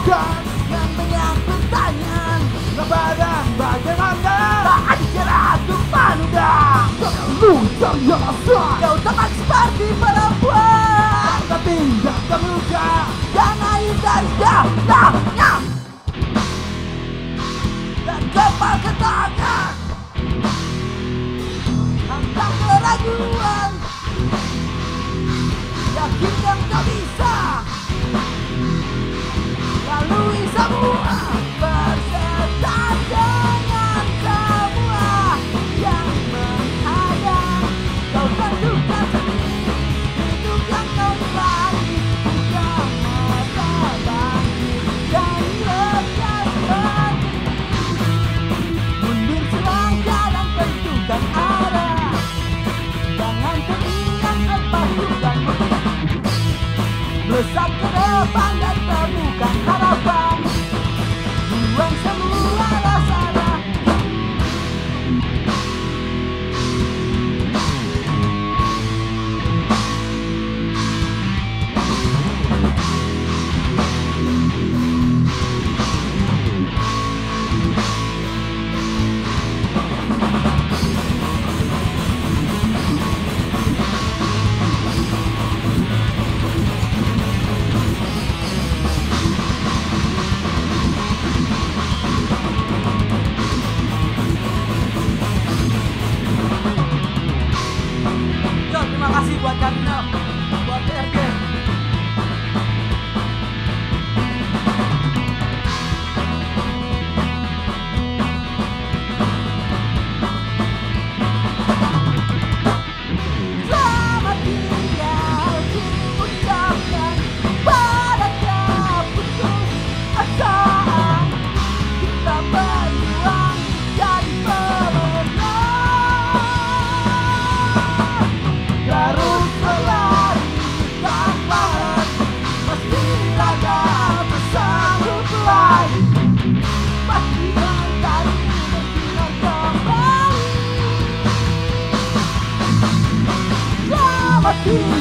bukan yang banyak pertanyaan. kepada bagaimana Tak ada cara untuk menudang. lu terbiasa Kau tampak seperti perempuan tapi tidak terluka. yang air dari dalamnya dan kepal ke tangan. Hantam keraguan, yakinkan kau bisa lalui semua, berserta dengan semua yang menghadang. Kau tentukan sendiri hidup yang kau jalani, bukan masa bangkit dan lekas pergi. Mundur selangkah dan tentukan arah, jangan teringat apa tujuanmu. Melesat ke depan dan temukan harapan, buang semua rasa ragu. Yo, terima kasih buat Karina, buat PRG. Selamat tinggal diucapkan pada keputus asaan. Kita berjuang jadi pemenang. Garut berlari tanpa henti, pasti raga bersambut lagi. Pasti mentari bersinar kembali. Selamat tinggal